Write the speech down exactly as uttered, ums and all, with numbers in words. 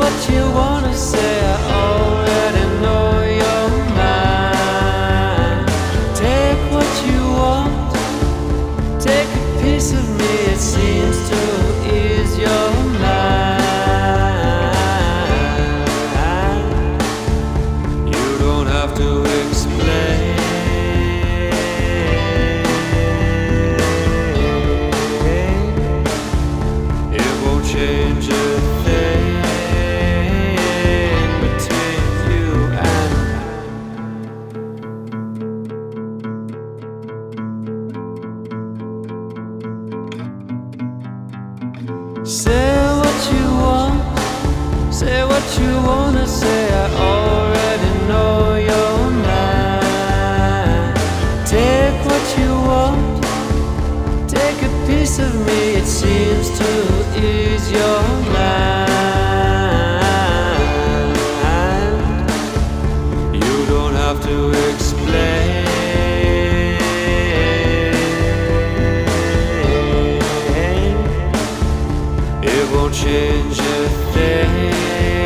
what you wanna say, I already know your mind. Take what you want, take a piece of me, it seems to ease your mind. You don't have to explain, it won't change a thing between you and me. Say what you want, say what you wanna say, I already know your mind. Take what you want, take a piece of me, it seems to ease your mind. You don't have to explain, it won't change a thing